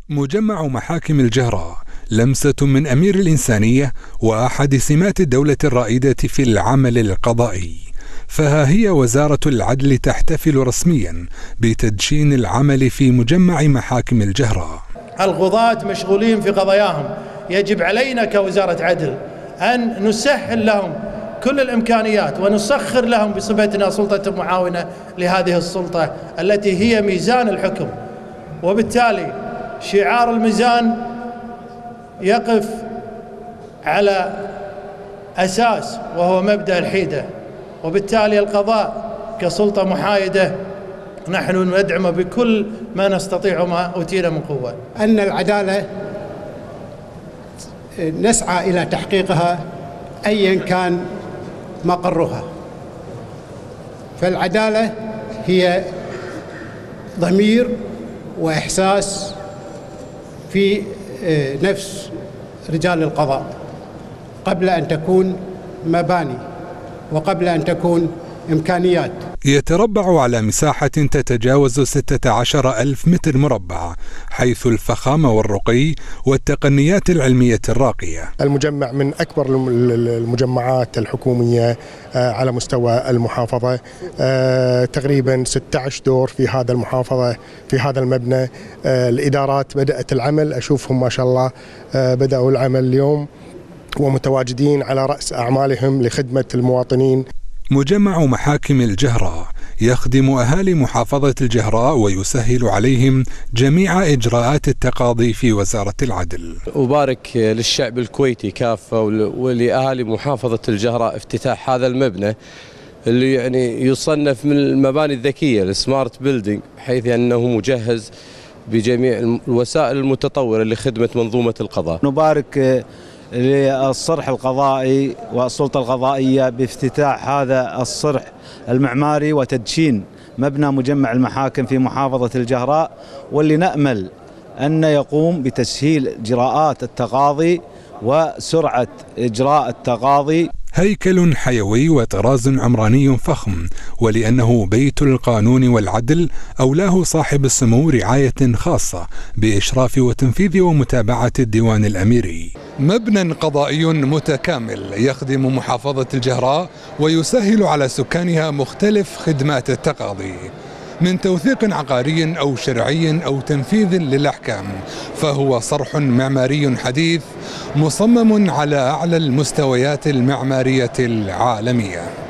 مجمع محاكم الجهراء لمسة من أمير الإنسانية وأحد سمات الدولة الرائدة في العمل القضائي، فها هي وزارة العدل تحتفل رسميا بتدشين العمل في مجمع محاكم الجهراء. القضاة مشغولين في قضاياهم، يجب علينا كوزارة عدل أن نسهل لهم كل الإمكانيات ونسخر لهم بصفتنا سلطة معاونة لهذه السلطة التي هي ميزان الحكم، وبالتالي شعار الميزان يقف على أساس وهو مبدأ الحيدة، وبالتالي القضاء كسلطة محايدة نحن ندعمه بكل ما نستطيع وما أوتينا من قوة. أن العدالة نسعى إلى تحقيقها أيا كان مقرها، فالعدالة هي ضمير وإحساس في نفس رجال القضاء قبل أن تكون مباني وقبل أن تكون إمكانيات. يتربع على مساحة تتجاوز 16,000 متر مربع، حيث الفخامة والرقي والتقنيات العلمية الراقية. المجمع من أكبر المجمعات الحكومية على مستوى المحافظة، تقريبا 16 دور في هذا المحافظة في هذا المبنى. الإدارات بدأت العمل، أشوفهم ما شاء الله بدأوا العمل اليوم ومتواجدين على رأس أعمالهم لخدمة المواطنين. مجمع محاكم الجهراء يخدم أهالي محافظة الجهراء ويسهل عليهم جميع إجراءات التقاضي في وزارة العدل. أبارك للشعب الكويتي كافة ولأهالي محافظة الجهراء افتتاح هذا المبنى اللي يعني يصنف من المباني الذكية السمارت بيلدينج، بحيث أنه مجهز بجميع الوسائل المتطورة لخدمة منظومة القضاء. نبارك للصرح القضائي والسلطة القضائية بافتتاح هذا الصرح المعماري وتدشين مبنى مجمع المحاكم في محافظة الجهراء، واللي نأمل أن يقوم بتسهيل إجراءات التقاضي وسرعة إجراء التقاضي. هيكل حيوي وطراز عمراني فخم، ولأنه بيت القانون والعدل أولاه صاحب السمو رعاية خاصة بإشراف وتنفيذ ومتابعة الديوان الأميري. مبنى قضائي متكامل يخدم محافظة الجهراء ويسهل على سكانها مختلف خدمات التقاضي، من توثيق عقاري أو شرعي أو تنفيذ للأحكام، فهو صرح معماري حديث مصمم على أعلى المستويات المعمارية العالمية.